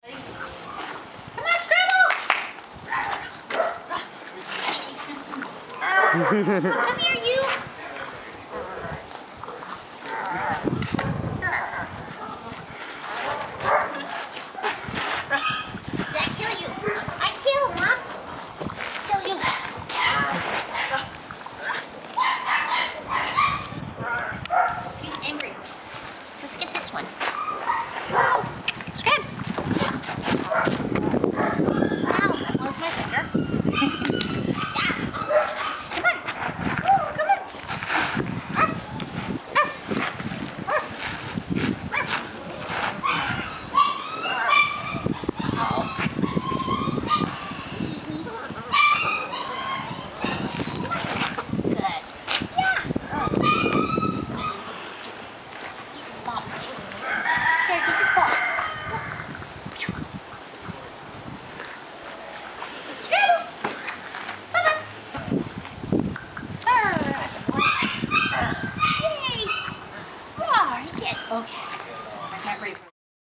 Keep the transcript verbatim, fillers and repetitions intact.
Come on, Scrabble! Come here, you! Did I kill you? I kill, Mom! Kill you! He's angry. Let's get this one. Scrabs! Ow, that was my finger. Yeah. Come on. Oh, come on. Arf. Arf. Arf. Good. Yeah. Eat this ball. Here, get this ball. Okay.